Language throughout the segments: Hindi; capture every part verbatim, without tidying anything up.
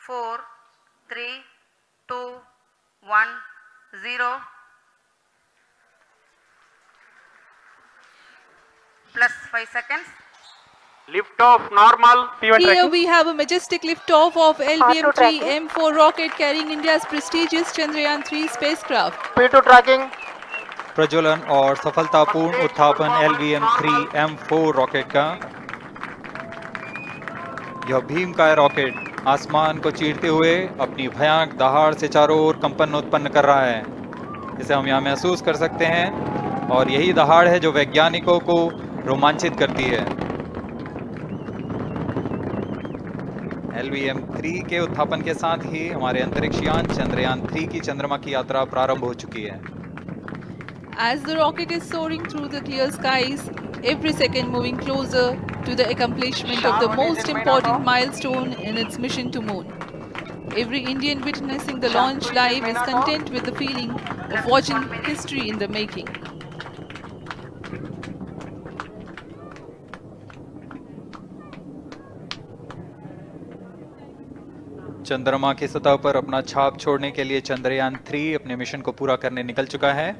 four, three, two, one, zero. Plus five seconds. Lift off normal. Here tracking. we have a majestic liftoff of L V M three M four rocket carrying India's prestigious Chandrayaan three spacecraft. P two tracking. प्रज्वलन और सफलतापूर्ण उत्थापन L V M three M four rocket का। यह भीमकाय रॉकेट आसमान को चीरते हुए अपनी भयानक दहाड़ से चारों ओर कंपन उत्पन्न कर रहा है। इसे हम यहाँ महसूस कर सकते हैं और यही दहाड़ है जो वैज्ञानिकों को रोमांचित करती है। एल वी एम थ्री के उत्थापन के साथ ही हमारे अंतरिक्ष यान चंद्रयान थ्री की चंद्रमा की यात्रा प्रारंभ हो चुकी है। As the rocket is soaring through the clear skies, every second moving closer to the accomplishment of the most important milestone in its mission to moon. Every Indian witnessing the launch live is content with the feeling of watching history in the making. चंद्रमा की सतह पर अपना छाप छोड़ने के लिए चंद्रयान थ्री अपने मिशन को पूरा करने निकल चुका है।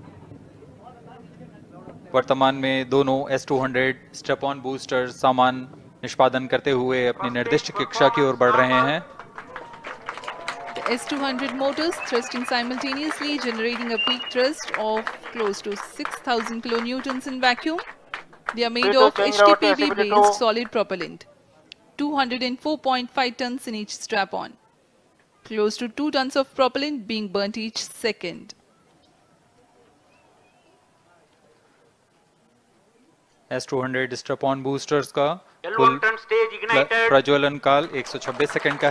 वर्तमान में दोनों S two hundred strap on booster सामान निष्पादन करते हुए अपनी निर्दिष्ट कक्षा की ओर बढ़ रहे हैं। The S two hundred motors thrusting simultaneously, generating a peak thrust of close to six thousand kilonewtons in vacuum. They are made of H T P B-based solid propellant. two hundred four point five tons in each strap-on. Close to two tons of propellant being burnt each second. S two hundred strap on boosters का L कुल one ton stage ignited. प्रज्वलन काल एक सौ छब्बीस सेकंड का